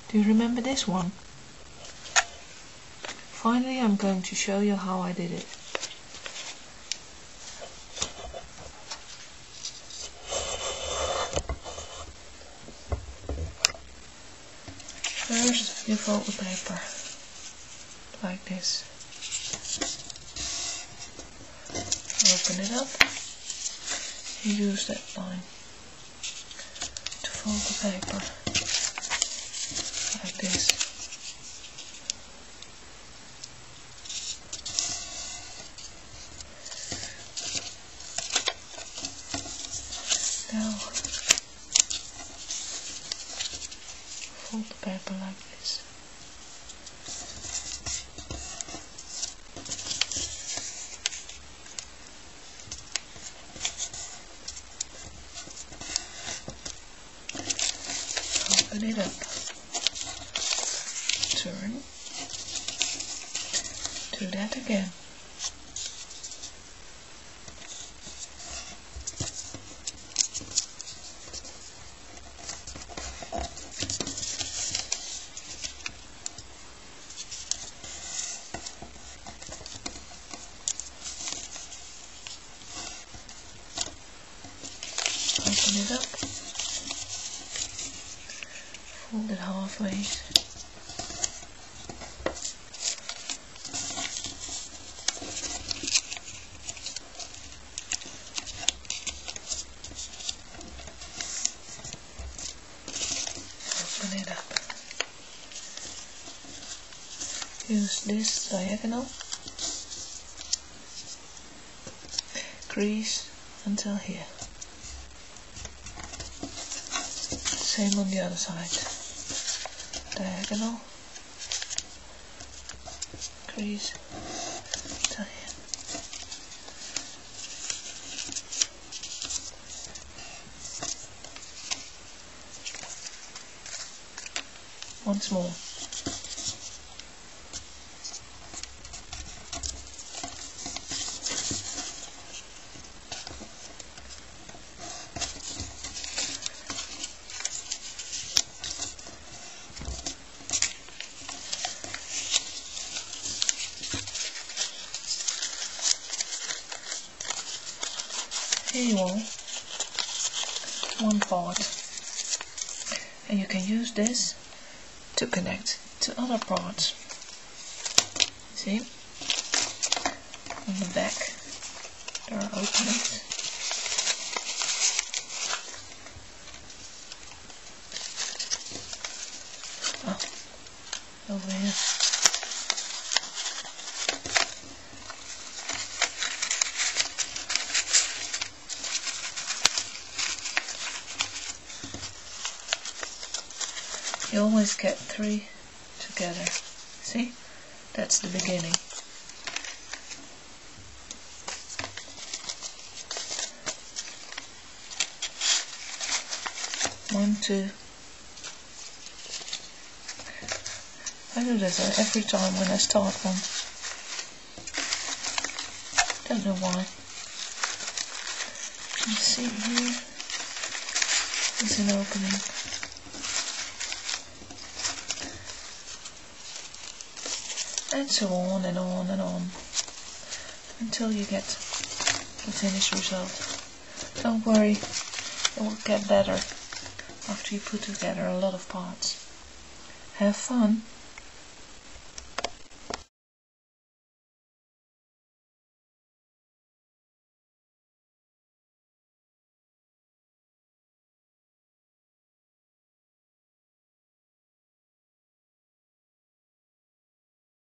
Do you remember this one? Finally, I'm going to show you how I did it. First, you fold the paper like this. Open it up. You use that line to fold the paper like this. Now fold the paper like this. Open it up. Turn. Do that again. Open it up, fold it halfway, open it up, use this diagonal, crease until here. Same on the other side. Diagonal, crease, till here. Once more. Here you are, one part, and you can use this to connect to other parts. See, on the back there are openings. Over here. You always get 3 together. See? That's the beginning. One, two. I do this every time when I start one. Don't know why. You can see here is an opening. And so on and on and on until you get the finished result. Don't worry, it will get better after you put together a lot of parts. Have fun!